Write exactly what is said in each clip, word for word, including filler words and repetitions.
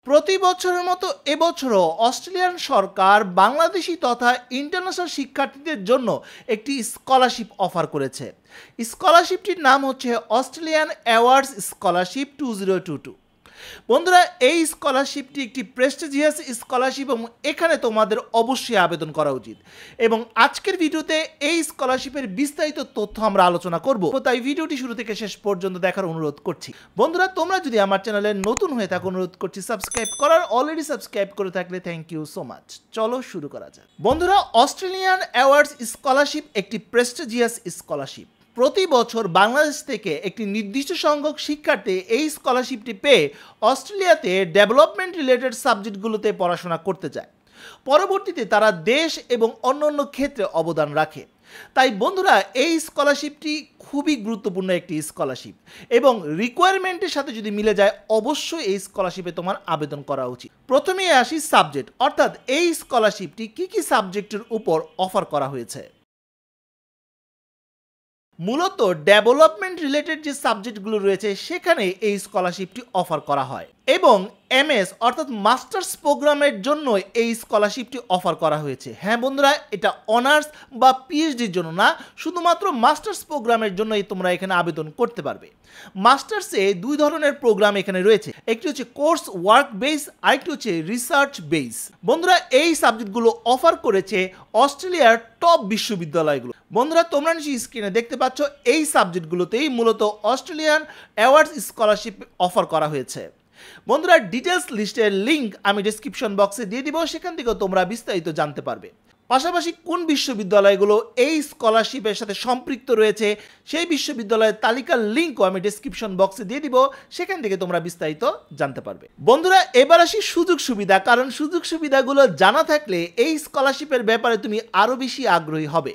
প্রতি বছরের মতো এবছরও অস্ট্রেলিয়ান সরকার বাংলাদেশি তথা ইন্টারন্যাশনাল শিক্ষার্থীদের জন্য একটি স্কলারশিপ অফার করেছে। স্কলারশিপটির নাম হচ্ছে Australian awards scholarship two zero two two. বন্ধুরা, এই স্কলারশিপটি একটি প্রেস্টিজিয়াস স্কলারশিপ এবং এখানে তোমাদের অবশ্যই আবেদন করা উচিত। এবং আজকের ভিডিওতে এই স্কলারশিপের বিস্তারিত তথ্য আমরা আলোচনা করব, তাই ভিডিওটি শুরু থেকে শেষ পর্যন্ত দেখার অনুরোধ করছি। বন্ধুরা, তোমরা যদি আমার চ্যানেলে নতুন হয়ে থাকো অনুরোধ করছি সাবস্ক্রাইব করার। অলরেডি সাবস্ক্রাইব করে থাকলে থ্যাংক ইউ সো মাচ। চলো শুরু করা যাক। বন্ধুরা, অস্ট্রেলিয়ান অ্যাওয়ার্ডস স্কলারশিপ একটি প্রেস্টিজিয়াস স্কলারশিপ। প্রতি বছর বাংলাদেশ থেকে একটি নির্দিষ্ট সংখ্যক শিক্ষার্থী এই স্কলারশিপটি পেয়ে অস্ট্রেলিয়াতে ডেভেলপমেন্ট রিলেটেড সাবজেক্টগুলোতে পড়াশোনা করতে যায়। পরবর্তীতে তারা দেশ এবং অন্যান্য ক্ষেত্রে অবদান রাখে। তাই বন্ধুরা, এই স্কলারশিপটি খুবই গুরুত্বপূর্ণ একটি স্কলারশিপ এবং রিকোয়ারমেন্টের সাথে যদি মিলে যায় অবশ্যই এই স্কলারশিপে তোমার আবেদন করা উচিত। প্রথমেই আসি সাবজেক্ট, অর্থাৎ এই স্কলারশিপটি কী কী সাবজেক্টের উপর অফার করা হয়েছে। মূলত ডেভেলপমেন্ট রিলেটেড যে সাবজেক্টগুলো রয়েছে সেখানে এই স্কলারশিপটি অফার করা হয় এবং এমএস অর্থাৎ মাস্টার্স প্রোগ্রামের জন্য এই স্কলারশিপটি অফার করা হয়েছে। হ্যাঁ বন্ধুরা, এটা অনার্স বা পিএইচডির জন্য না, শুধুমাত্র মাস্টার্স প্রোগ্রামের জন্যই তোমরা এখানে আবেদন করতে পারবে। মাস্টার্সে দুই ধরনের প্রোগ্রাম এখানে রয়েছে, একটি হচ্ছে কোর্স ওয়ার্ক বেস, আরেকটি হচ্ছে রিসার্চ বেস। বন্ধুরা, এই সাবজেক্টগুলো অফার করেছে অস্ট্রেলিয়ার টপ বিশ্ববিদ্যালয়গুলো। বন্ধুরা, তোমরা নিশ্চয়ই স্ক্রিনে দেখতে পাচ্ছ এই সাবজেক্টগুলোতেই মূলত অস্ট্রেলিয়ান অ্যাওয়ার্ডস স্কলারশিপ অফার করা হয়েছে। বন্ধুরা, ডিটেলস লিস্টের লিঙ্ক আমি ডেসক্রিপশন বক্সে দিয়ে দিব, সেখান থেকেও তোমরা বিস্তারিত জানতে পারবে। পাশাপাশি কোন বিশ্ববিদ্যালয়গুলো এই স্কলারশিপের সাথে সম্পৃক্ত রয়েছে সেই বিশ্ববিদ্যালয়ের তালিকার লিঙ্কও আমি ডেসক্রিপশন বক্সে দিয়ে দিব, সেখান থেকে তোমরা বিস্তারিত জানতে পারবে। বন্ধুরা, এবার আসি সুযোগ সুবিধা, কারণ সুযোগ সুবিধাগুলো জানা থাকলে এই স্কলারশিপের ব্যাপারে তুমি আরও বেশি আগ্রহী হবে।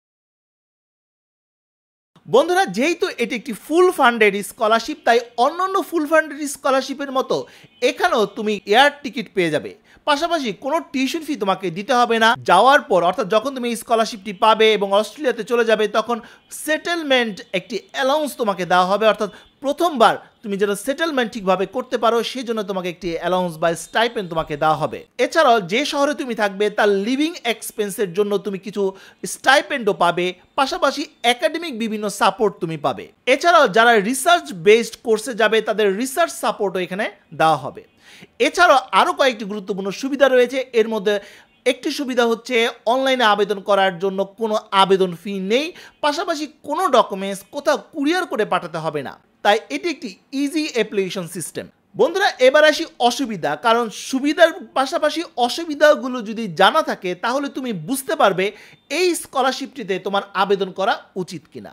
বন্ধুরা, যেহেতু এটি একটি ফুল ফান্ডেড স্কলারশিপ, তাই অন্যান্য ফুল ফান্ডেড স্কলারশিপের মতো এখানেও তুমি এয়ার টিকিট পেয়ে যাবে। পাশাপাশি কোনো টিউশন ফি তোমাকে দিতে হবে না। যাওয়ার পর অর্থাৎ যখন তুমি এই স্কলারশিপটি পাবে এবং অস্ট্রেলিয়াতে চলে যাবে তখন সেটেলমেন্ট একটি অ্যালাউন্স তোমাকে দেওয়া হবে, অর্থাৎ প্রথমবার তুমি যেন সেটেলমেন্ট ঠিকভাবে করতে পারো সেই জন্য তোমাকে একটি অ্যালাউন্স বা স্টাইপেন্ড তোমাকে দেওয়া হবে। এছাড়াও যে শহরে তুমি থাকবে তার লিভিং এক্সপেন্সের জন্য তুমি কিছু স্টাইপেন্ডও পাবে, পাশাপাশি একাডেমিক বিভিন্ন সাপোর্ট তুমি পাবে। এছাড়াও যারা রিসার্চ বেসড কোর্সে যাবে তাদের রিসার্চ সাপোর্টও এখানে দেওয়া হবে। এছাড়াও আরও কয়েকটি গুরুত্বপূর্ণ সুবিধা রয়েছে। এর মধ্যে একটি সুবিধা হচ্ছে অনলাইনে আবেদন করার জন্য কোনো আবেদন ফি নেই, পাশাপাশি কোনো ডকুমেন্টস কোথাও কুরিয়ার করে পাঠাতে হবে না, তাই এটি একটি ইজি অ্যাপ্লিকেশন সিস্টেম। বন্ধুরা, এবার আসি অসুবিধা, কারণ সুবিধার পাশাপাশি অসুবিধাগুলো যদি জানা থাকে তাহলে তুমি বুঝতে পারবে এই স্কলারশিপটিতে তোমার আবেদন করা উচিত কিনা।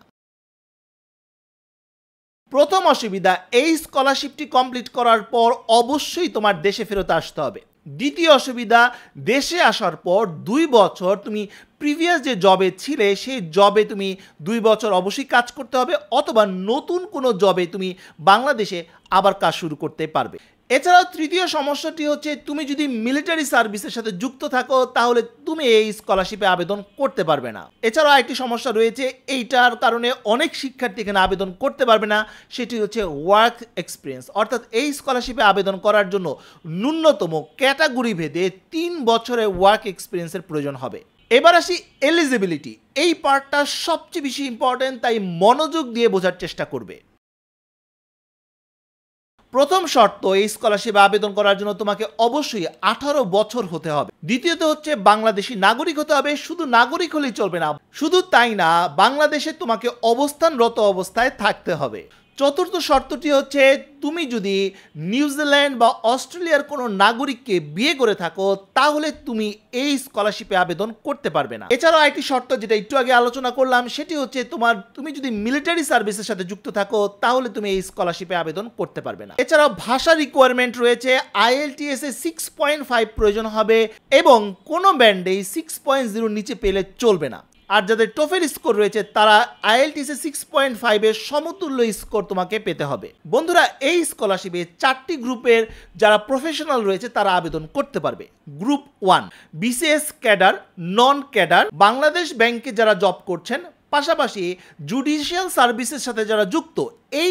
প্রথম অসুবিধা, এই স্কলারশিপটি কমপ্লিট করার পর অবশ্যই তোমার দেশে ফেরত আসতে হবে। দ্বিতীয় অসুবিধা, দেশে আসার পর দুই বছর তুমি প্রিভিয়াস যে জবে ছিলে সেই জবে তুমি দুই বছর অবশ্যই কাজ করতে হবে, অথবা নতুন কোনো জবে তুমি বাংলাদেশে আবার কাজ শুরু করতে পারবে। এছাড়াও তৃতীয় সমস্যাটি হচ্ছে তুমি যদি মিলিটারি সার্ভিসের সাথে যুক্ত থাকো তাহলে তুমি এই স্কলারশিপে আবেদন করতে পারবে না। এছাড়াও একটি সমস্যা রয়েছে, এইটার কারণে অনেক শিক্ষার্থী এখানে আবেদন করতে পারবে না, সেটি হচ্ছে ওয়ার্ক এক্সপিরিয়েন্স। অর্থাৎ এই স্কলারশিপে আবেদন করার জন্য ন্যূনতম ক্যাটাগরি ভেদে তিন বছরের ওয়ার্ক এক্সপিরিয়েন্সের প্রয়োজন হবে। এবার আসি এলিজিবিলিটি, এই পার্টটা সবচেয়ে বেশি ইম্পর্টেন্ট, তাই মনোযোগ দিয়ে বোঝার চেষ্টা করবে। প্রথম শর্ত, এই স্কলারশিপে আবেদন করার জন্য তোমাকে অবশ্যই আঠারো বছর হতে হবে। দ্বিতীয়ত হচ্ছে বাংলাদেশি নাগরিক হতে হবে। শুধু নাগরিক হলেই চলবে না, শুধু তাই না, বাংলাদেশে তোমাকে অবস্থানরত অবস্থায় থাকতে হবে। চতুর্থ শর্তটি হচ্ছে তুমি যদি নিউজিল্যান্ড বা অস্ট্রেলিয়ার কোনো নাগরিককে বিয়ে করে থাকো তাহলে তুমি এই স্কলারশিপে আবেদন করতে পারবে না। এছাড়াও একটি শর্ত যেটা একটু আগে আলোচনা করলাম সেটি হচ্ছে তোমার তুমি যদি মিলিটারি সার্ভিসের সাথে যুক্ত থাকো তাহলে তুমি এই স্কলারশিপে আবেদন করতে পারবে না। এছাড়াও ভাষা রিকোয়ারমেন্ট রয়েছে, আইএলটিএস এ সিক্স পয়েন্ট ফাইভ প্রয়োজন হবে এবং কোনো ব্যান্ডেই সিক্স পয়েন্ট জিরোর নিচে পেলে চলবে না। আর যাদের টোফেল স্কোর রয়েছে তারা আইএলটিএস সিক্স পয়েন্ট ফাইভের সমতুল্য স্কোর তোমাকে পেতে হবে। বন্ধুরা, এই স্কলারশিপে চারটি গ্রুপের যারা প্রফেশনাল রয়েছে তারা আবেদন করতে পারবে। Group one, BCS cadre, non cadre, Bangladesh ব্যাংকে যারা জব করছেন, পাশাপাশি জুডিশিয়াল সার্ভিসের সাথে যারা যুক্ত, এই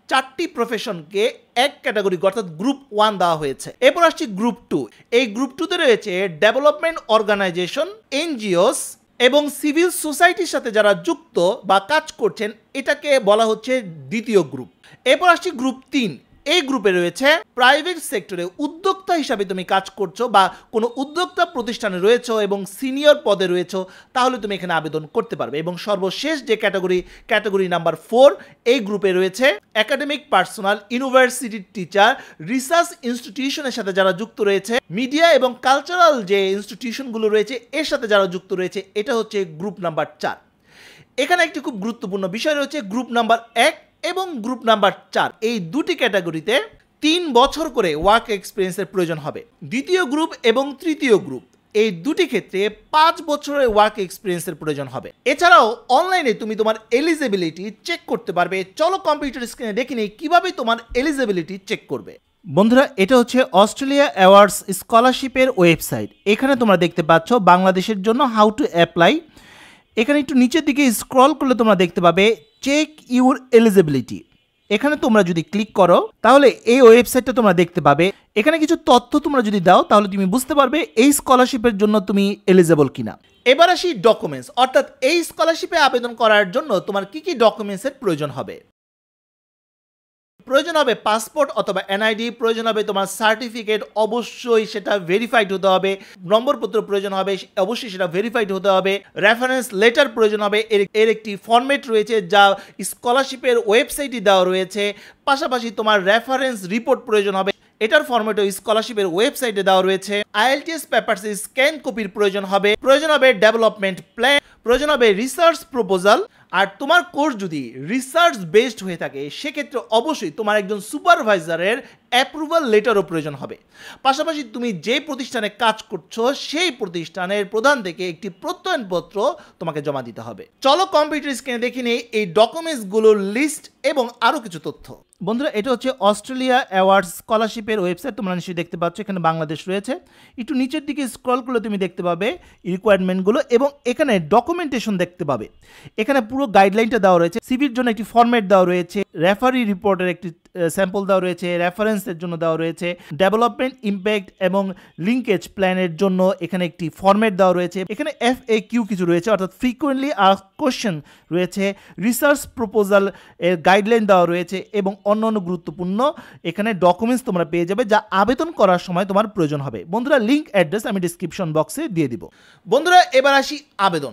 চারটি প্রফেশনকে এক ক্যাটাগরি অর্থাৎ গ্রুপ ওয়ান দেওয়া হয়েছে। এরপর আসছি গ্রুপ টু। এই গ্রুপ টুতে রয়েছে ডেভেলপমেন্ট অর্গানাইজেশন, এনজিওস এবং সিভিল সোসাইটির সাথে যারা যুক্ত বা কাজ করছেন, এটাকে বলা হচ্ছে দ্বিতীয় গ্রুপ। এরপর আসছি গ্রুপ তিন। এই গ্রুপে রয়েছে প্রাইভেট সেক্টরে উদ্যোক্তা হিসাবে তুমি কাজ করছো বা কোনো উদ্যোক্তা প্রতিষ্ঠানে রয়েছো এবং সিনিয়র পদে রয়েছো, তাহলে তুমি এখানে আবেদন করতে পারবে। এবং সর্বশেষ যে ক্যাটাগরি, ক্যাটাগরি নাম্বার ফোর, এই গ্রুপে রয়েছে একাডেমিক পার্সোনাল, ইউনিভার্সিটির টিচার, রিসার্চ ইনস্টিটিউশনের সাথে যারা যুক্ত রয়েছে, মিডিয়া এবং কালচারাল যে ইনস্টিটিউশনগুলো রয়েছে এর সাথে যারা যুক্ত রয়েছে, এটা হচ্ছে গ্রুপ নাম্বার চার। এখানে একটি খুব গুরুত্বপূর্ণ বিষয় রয়েছে, গ্রুপ নাম্বার এক এবং গ্রুপ নাম্বার চার, এই দুটি ক্যাটাগরিতে তিন বছর করে ওয়ার্ক এক্সপিরিয়েন্সের প্রয়োজন হবে। দ্বিতীয় গ্রুপ এবং তৃতীয় গ্রুপ, এই দুটি ক্ষেত্রে পাঁচ বছরের ওয়ার্ক এক্সপিরিয়েন্সের প্রয়োজন হবে। এছাড়াও অনলাইনে তুমি তোমার এলিজিবিলিটি চেক করতে পারবে। চলো কম্পিউটার স্ক্রিনে দেখে নিই কিভাবে তোমার এলিজিবিলিটি চেক করবে। বন্ধুরা, এটা হচ্ছে অস্ট্রেলিয়া অ্যাওয়ার্ডস স্কলারশিপের ওয়েবসাইট। এখানে তোমরা দেখতে পাচ্ছ বাংলাদেশের জন্য হাউ টু অ্যাপ্লাই। এখানে একটু নিচের দিকে স্ক্রল করলে তোমরা দেখতে পাবে চেক ইউর এলিজিবিলিটি। এখানে তোমরা যদি ক্লিক করো তাহলে এই ওয়েবসাইটটা তোমরা দেখতে পাবে। এখানে কিছু তথ্য তোমরা যদি দাও তাহলে তুমি বুঝতে পারবে এই স্কলারশিপের জন্য তুমি এলিজিবল কিনা। এবার আসি ডকুমেন্টস, অর্থাৎ এই স্কলারশিপে আবেদন করার জন্য তোমার কি কি ডকুমেন্টসের প্রয়োজন হবে। প্রয়োজন হবে পাসপোর্ট অথবা এনআইডি, প্রয়োজন হবে তোমার সার্টিফিকেট, অবশ্যই সেটা ভেরিফাইড হতে হবে। নম্বরপত্র প্রয়োজন হবে, অবশ্যই সেটা ভেরিফাইড হতে হবে। রেফারেন্স লেটার প্রয়োজন হবে, এর এর একটি ফরম্যাট রয়েছে যা স্কলারশিপের ওয়েবসাইটে দেওয়া রয়েছে। পাশাপাশি তোমার রেফারেন্স রিপোর্ট প্রয়োজন হবে, এটার ফরম্যাটও স্কলারশিপের ওয়েবসাইটে দেওয়া রয়েছে। আইএলটিএস পেপারসের স্ক্যান কপির প্রয়োজন হবে। প্রয়োজন হবে ডেভেলপমেন্ট প্ল্যান, প্রয়োজন হবে রিসার্চ প্রপোজাল। আর তোমার কোর্স যদি রিসার্চ বেসড হয়ে থাকে সেক্ষেত্রে অবশ্যই তোমার একজন সুপারভাইজারের অ্যাপ্রুভাল লেটারও প্রয়োজন হবে। পাশাপাশি তুমি যে প্রতিষ্ঠানে কাজ করছো সেই প্রতিষ্ঠানের প্রধান থেকে একটি প্রত্যয়নপত্র তোমাকে জমা দিতে হবে। চলো কম্পিউটার স্ক্রিনে দেখে নিই এই ডকুমেন্টসগুলোর লিস্ট এবং আরও কিছু তথ্য। বন্ধুরা, এটা হচ্ছে অস্ট্রেলিয়া অ্যাওয়ার্ডস স্কলারশিপের ওয়েবসাইট। তোমরা নিশ্চয়ই দেখতে পাচ্ছ এখানে বাংলাদেশ রয়েছে। একটু নিচের দিকে স্ক্রল করলে তুমি দেখতে পাবে রিকোয়ারমেন্টগুলো এবং এখানে ডকুমেন্টেশন দেখতে পাবে। এখানে পুরো গাইডলাইনটা দেওয়া রয়েছে। সিভির জন্য একটি ফরম্যাট দেওয়া রয়েছে, রেফারি রিপোর্টের একটি স্যাম্পল দেওয়া রয়েছে, রেফারেন্সের জন্য দেওয়া রয়েছে, ডেভেলপমেন্ট ইম্প্যাক্ট এবং লিঙ্কেজ প্ল্যানের জন্য এখানে একটি ফরম্যাট দেওয়া রয়েছে। এখানে এফ এ কিউ কিছু রয়েছে, অর্থাৎ ফ্রিকোয়েন্টলি আস্কড কোশ্চেন রয়েছে, রিসার্চ প্রপোজাল এর গাইডলাইন দেওয়া রয়েছে এবং অন্যান্য গুরুত্বপূর্ণ এখানে ডকুমেন্টস তোমরা পেয়ে যাবে যা আবেদন করার সময় তোমার প্রয়োজন হবে। বন্ধুরা, লিঙ্ক অ্যাড্রেস আমি ডিসক্রিপশন বক্সে দিয়ে দিব। বন্ধুরা, এবার আসি আবেদন।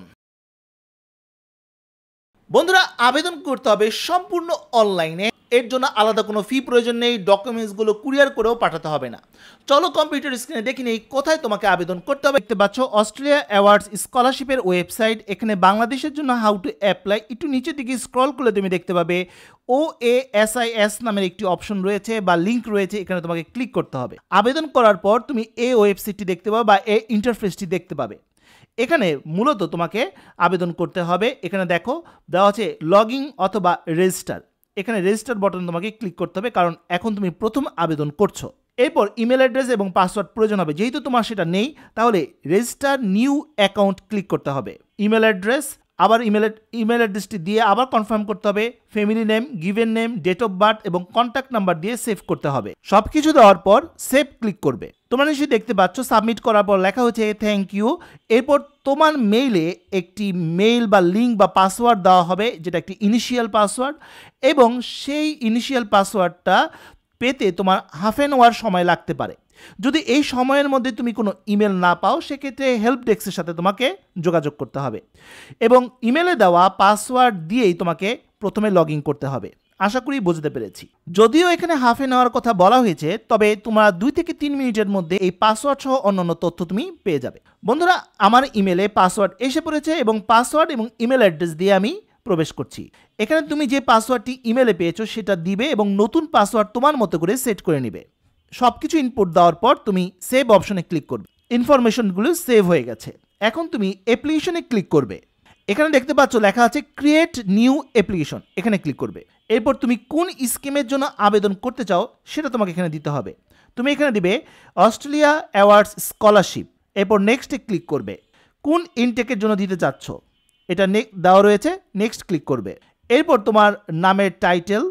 বন্ধুরা, আবেদন করতে হবে সম্পূর্ণ অনলাইনে। এর জন্য আলাদা কোনো ফি প্রয়োজন নেই, ডকুমেন্টসগুলো কুরিয়ার করেও পাঠাতে হবে না। চলো কম্পিউটার স্ক্রিনে দেখে নেই কোথায় তোমাকে আবেদন করতে হবে। দেখতে পাচ্ছ অস্ট্রেলিয়া অ্যাওয়ার্ডস স্কলারশিপের ওয়েবসাইট। এখানে বাংলাদেশের জন্য হাউ টু অ্যাপ্লাই, একটু নিচের দিকে স্ক্রল করলে তুমি দেখতে পাবে O A S I S নামের একটি অপশন রয়েছে বা লিঙ্ক রয়েছে, এখানে তোমাকে ক্লিক করতে হবে। আবেদন করার পর তুমি এই ওয়েবসাইটটি দেখতে পাবে বা এই ইন্টারফেসটি দেখতে পাবে। এখানে মূলত তোমাকে আবেদন করতে হবে। এখানে দেখো দেওয়া আছে লগ ইন অথবা রেজিস্টার। এখানে রেজিস্টার বাটন তোমাকে ক্লিক করতে হবে কারণ এখন তুমি প্রথম আবেদন করছো। এরপর ইমেল অ্যাড্রেস এবং পাসওয়ার্ড প্রয়োজন হবে। যেহেতু তোমার সেটা নেই তাহলে রেজিস্টার নিউ অ্যাকাউন্ট ক্লিক করতে হবে। ইমেল অ্যাড্রেস, আবার ইমেল ইমেল অ্যাড্রেসটি দিয়ে আবার কনফার্ম করতে হবে। Family name, given name, date of birth এবং কন্ট্যাক্ট নাম্বার দিয়ে সেভ করতে হবে। সব কিছু দেওয়ার পর সেভ ক্লিক করবে। তোমরা নিশ্চয়ই দেখতে পাচ্ছ সাবমিট করার পর লেখা হচ্ছে থ্যাংক ইউ। এরপর তোমার মেইলে একটি মেইল বা লিঙ্ক বা পাসওয়ার্ড দেওয়া হবে যেটা একটি ইনিশিয়াল পাসওয়ার্ড, এবং সেই ইনিশিয়াল পাসওয়ার্ডটা পেতে তোমার হাফ অ্যান আওয়ার সময় লাগতে পারে। যদি এই সময়ের মধ্যে তুমি কোনো ইমেল না পাও সেক্ষেত্রে হেল্প ডেস্কের সাথে তোমাকে যোগাযোগ করতে হবে এবং ইমেলে দেওয়া পাসওয়ার্ড দিয়েই তোমাকে প্রথমে লগ ইন করতে হবে। আশা করি বুঝতে পেরেছি। যদিও এখানে হাফ অ্যান আওয়ার কথা বলা হয়েছে, তবে তোমরা দুই থেকে তিন মিনিটের মধ্যে এই পাসওয়ার্ড সহ অন্যান্য তথ্য তুমি পেয়ে যাবে। বন্ধুরা, আমার ইমেলে পাসওয়ার্ড এসে পড়েছে এবং পাসওয়ার্ড এবং ইমেল অ্যাড্রেস দিয়ে আমি প্রবেশ করছি। এখানে তুমি যে পাসওয়ার্ডটি ইমেলে পেয়েছো সেটা দিবে এবং নতুন পাসওয়ার্ড তোমার মতো করে সেট করে নিবে। সব কিছু ইনপুট দেওয়ার পর তুমি সেভ অপশনে ক্লিক করবে। ইনফরমেশনগুলো সেভ হয়ে গেছে। এখন তুমি অ্যাপ্লিকেশনে ক্লিক করবে। এখানে দেখতে পাচ্ছ লেখা আছে ক্রিয়েট নিউ অ্যাপ্লিকেশন, এখানে ক্লিক করবে। এরপর তুমি কোন স্কিমের জন্য আবেদন করতে চাও সেটা তোমাকে এখানে দিতে হবে। তুমি এখানে দিবে অস্ট্রেলিয়া অ্যাওয়ার্ডস স্কলারশিপ। এরপর নেক্সটে ক্লিক করবে। কোন ইনটেকের জন্য দিতে চাচ্ছ এটা দেওয়া রয়েছে, নেক্সট ক্লিক করবে। এরপর তোমার নামের টাইটেল,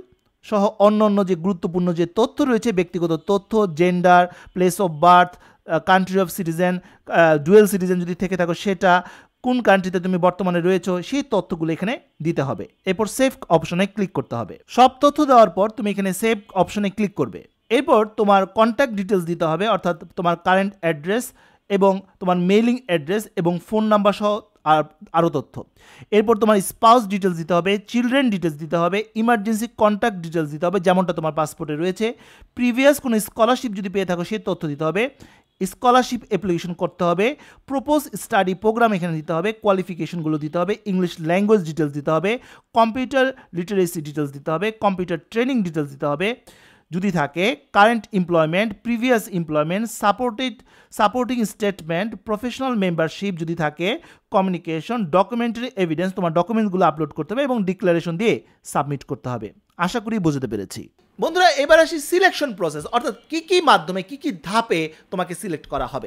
সহ অন্যান্য যে গুরুত্বপূর্ণ যে তথ্য রয়েছে, ব্যক্তিগত তথ্য, gender, place of birth, country of citizen, dual citizen যদি থেকে থাকো সেটা, কোন কান্ট্রিতে তুমি বর্তমানে রয়েছো, সেই তথ্যগুলো এখানে দিতে হবে। এরপর সেভ অপশনে ক্লিক করতে হবে। সব তথ্য দেওয়ার পর তুমি এখানে সেভ অপশনে ক্লিক করবে। এরপর তোমার কন্ট্যাক্ট ডিটেলস দিতে হবে, অর্থাৎ তোমার কারেন্ট অ্যাড্রেস এবং তোমার মেইলিং অ্যাড্রেস এবং ফোন নাম্বার সহ আর আরও তথ্য। এরপর তোমার স্পাউস ডিটেলস দিতে হবে, চিলড্রেন ডিটেলস দিতে হবে, ইমার্জেন্সি কন্ট্যাক্ট ডিটেলস দিতে হবে যেমনটা তোমার পাসপোর্টে রয়েছে, প্রিভিয়াস কোনো স্কলারশিপ যদি পেয়ে থাকো সেই তথ্য দিতে হবে, স্কলারশিপ অ্যাপ্লিকেশন করতে হবে, প্রপোজ স্টাডি প্রোগ্রাম এখানে দিতে হবে, কোয়ালিফিকেশনগুলো দিতে হবে, ইংলিশ ল্যাঙ্গুয়েজ ডিটেলস দিতে হবে, কম্পিউটার লিটারেসি ডিটেলস দিতে হবে, কম্পিউটার ট্রেনিং ডিটেলস দিতে হবে যদি থাকে, current employment, previous employment, supported supporting statement, professional membership যদি থাকে, কমিউনিকেশন, ডকুমেন্টারি এভিডেন্স, তোমার ডকুমেন্টসগুলো আপলোড করতে হবে এবং ডিক্লারেশন দিয়ে সাবমিট করতে হবে। আশা করি বুঝতে পেরেছি। বন্ধুরা, এবার আসি সিলেকশন প্রসেস, অর্থাৎ কি কি মাধ্যমে কি কি ধাপে তোমাকে সিলেক্ট করা হবে।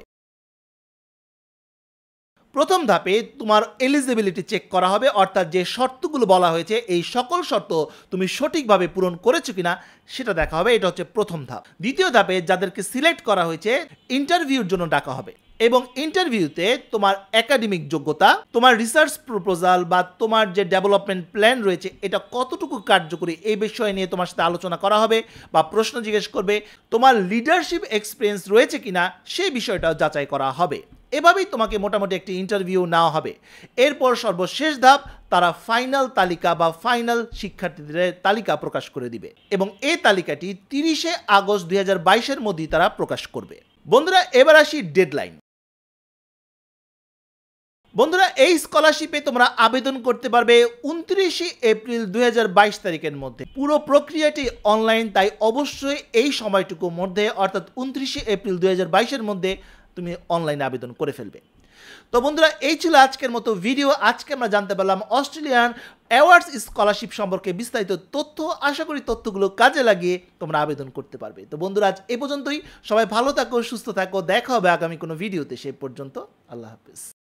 প্রথম ধাপে তোমার এলিজিবিলিটি চেক করা হবে, অর্থাৎ যে শর্তগুলো বলা হয়েছে এই সকল শর্ত তুমি সঠিকভাবে পূরণ করেছো কিনা সেটা দেখা হবে। এটা হচ্ছে প্রথম ধাপ। দ্বিতীয় ধাপে যাদেরকে সিলেক্ট করা হয়েছে ইন্টারভিউর জন্য ডাকা হবে এবং ইন্টারভিউতে তোমার একাডেমিক যোগ্যতা, তোমার রিসার্চ প্রপোজাল বা তোমার যে ডেভেলপমেন্ট প্ল্যান রয়েছে এটা কতটুকু কার্যকরী এই বিষয় নিয়ে তোমার সাথে আলোচনা করা হবে বা প্রশ্ন জিজ্ঞেস করবে, তোমার লিডারশিপ এক্সপিরিয়েন্স রয়েছে কিনা সেই বিষয়টাও যাচাই করা হবে। এভাবেই তোমাকে মোটামুটি একটি ইন্টারভিউ নেওয়া হবে। এরপর সর্বশেষ ধাপ, তারা ফাইনাল তালিকা বা ফাইনাল শিক্ষার্থীদের তালিকা প্রকাশ করে দিবে এবং এই তালিকাটি তিরিশে আগস্ট দুই হাজার বাইশের মধ্যেই তারা প্রকাশ করবে। বন্ধুরা, এবার আসি ডেডলাইন। বন্ধুরা, এই স্কলারশিপে তোমরা আবেদন করতে পারবে উনত্রিশে এপ্রিল দুই হাজার বাইশ তারিখের মধ্যে। পুরো প্রক্রিয়াটি অনলাইন, তাই অবশ্যই এই সময়টুকুর মধ্যে অর্থাৎ উনত্রিশে এপ্রিল দুই হাজার বাইশের মধ্যে তুমি অনলাইনে আবেদন করে ফেলবে। তো বন্ধুরা, এই ছিল আজকের মতো ভিডিও। আজকে আমরা জানতে পারলাম অস্ট্রেলিয়ান অ্যাওয়ার্ডস স্কলারশিপ সম্পর্কে বিস্তারিত তথ্য। আশা করি তথ্যগুলো কাজে লাগিয়ে তোমরা আবেদন করতে পারবে। তো বন্ধুরা, আজ এ পর্যন্তই। সবাই ভালো থাকো, সুস্থ থাকো। দেখা হবে আগামী কোনো ভিডিওতে। সে পর্যন্ত আল্লাহ হাফেজ।